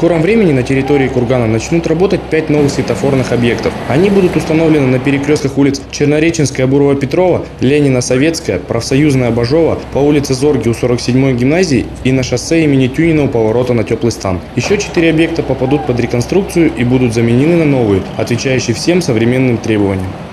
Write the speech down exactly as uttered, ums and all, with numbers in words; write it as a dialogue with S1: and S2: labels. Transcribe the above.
S1: скором времени на территории Кургана начнут работать пять новых светофорных объектов. Они будут установлены на перекрестках улиц Чернореченская, Бурова-Петрова, Ленина-Советская, Профсоюзная, Бажова, по улице Зорги у сорок седьмой гимназии и на шоссе имени Тюнина у поворота на Теплый стан. Еще четыре объекта попадут под реконструкцию и будут заменены на новые, отвечающие всем современным требованиям.